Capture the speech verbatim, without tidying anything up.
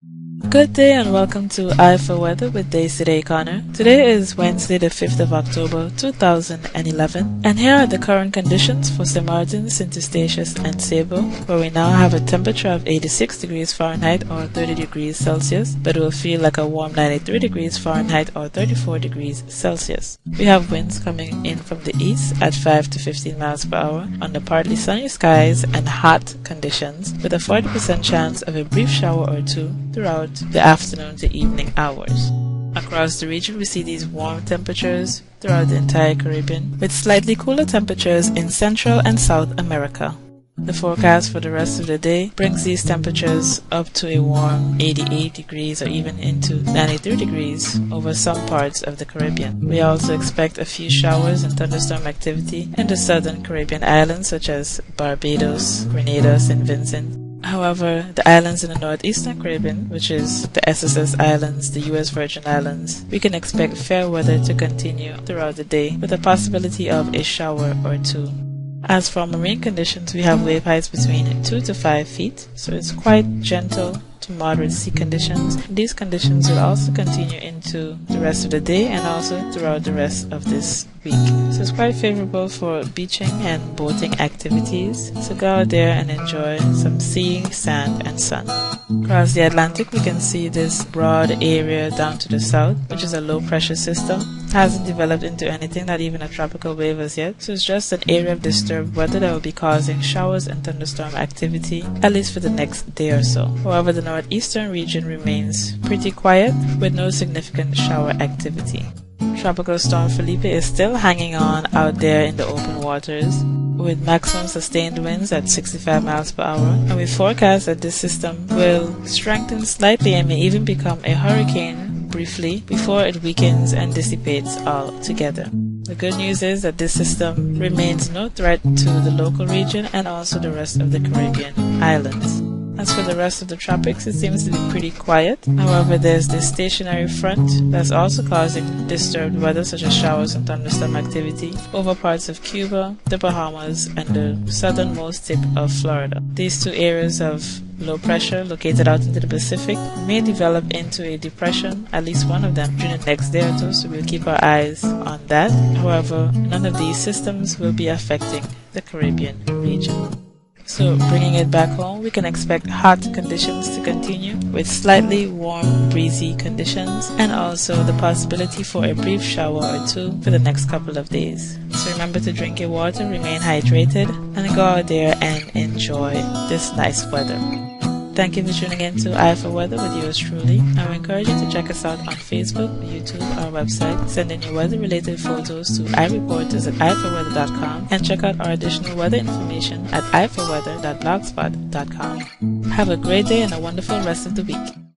Good day and welcome to I for Weather with Days Today Connor. Today is Wednesday the fifth of October two thousand eleven, and here are the current conditions for Saint Martin's, Saint Eustatius and Sable, where we now have a temperature of eighty-six degrees Fahrenheit or thirty degrees Celsius, but it will feel like a warm ninety-three degrees Fahrenheit or thirty-four degrees Celsius. We have winds coming in from the east at five to fifteen miles per hour under partly sunny skies and hot conditions, with a forty percent chance of a brief shower or two throughout the afternoon to evening hours. Across the region, we see these warm temperatures throughout the entire Caribbean, with slightly cooler temperatures in Central and South America. The forecast for the rest of the day brings these temperatures up to a warm eighty-eight degrees or even into ninety-three degrees over some parts of the Caribbean. We also expect a few showers and thunderstorm activity in the southern Caribbean islands such as Barbados, Grenada, Saint Vincent. However, the islands in the northeastern Caribbean, which is the S S S Islands, the U S Virgin Islands, we can expect fair weather to continue throughout the day with a possibility of a shower or two. As for marine conditions, we have wave heights between two to five feet, so it's quite gentle to moderate sea conditions. These conditions will also continue into the rest of the day and also throughout the rest of this week. So it's quite favorable for beaching and boating activities, so go out there and enjoy some sea, sand and sun. Across the Atlantic, we can see this broad area down to the south, which is a low pressure system. It hasn't developed into anything, not even a tropical wave as yet, so it's just an area of disturbed weather that will be causing showers and thunderstorm activity, at least for the next day or so. However, the northeastern region remains pretty quiet with no significant shower activity. Tropical Storm Felipe is still hanging on out there in the open waters, with maximum sustained winds at sixty-five miles per hour, and we forecast that this system will strengthen slightly and may even become a hurricane briefly before it weakens and dissipates altogether. The good news is that this system remains no threat to the local region and also the rest of the Caribbean islands. As for the rest of the tropics, it seems to be pretty quiet. However, there's this stationary front that's also causing disturbed weather such as showers and thunderstorm activity over parts of Cuba, the Bahamas, and the southernmost tip of Florida. These two areas of low pressure located out into the Pacific may develop into a depression, at least one of them, during the next day or two, so we'll keep our eyes on that. However, none of these systems will be affecting the Caribbean region. So, bringing it back home, we can expect hot conditions to continue with slightly warm, breezy conditions and also the possibility for a brief shower or two for the next couple of days. So remember to drink your water, remain hydrated, and go out there and enjoy this nice weather. Thank you for tuning in to I for Weather with yours truly. I will encourage you to check us out on Facebook, YouTube, our website. Send in your weather-related photos to iReporters at i for weather dot com and check out our additional weather information at i for weather dot blogspot dot com. Have a great day and a wonderful rest of the week.